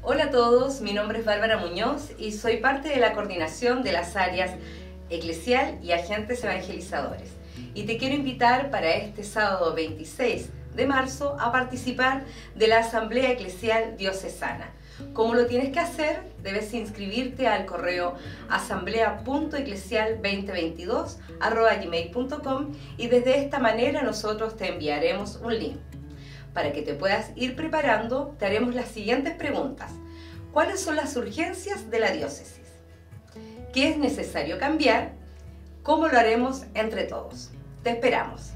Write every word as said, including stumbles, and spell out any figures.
Hola a todos, mi nombre es Bárbara Muñoz y soy parte de la coordinación de las áreas eclesial y agentes evangelizadores. Y te quiero invitar para este sábado veintiséis de marzo a participar de la Asamblea Eclesial Diocesana. ¿Cómo lo tienes que hacer? Debes inscribirte al correo asamblea punto eclesial dos mil veintidós arroba gmail punto com y desde esta manera nosotros te enviaremos un link. Para que te puedas ir preparando, te haremos las siguientes preguntas. ¿Cuáles son las urgencias de la diócesis? ¿Qué es necesario cambiar? ¿Cómo lo haremos entre todos? Te esperamos.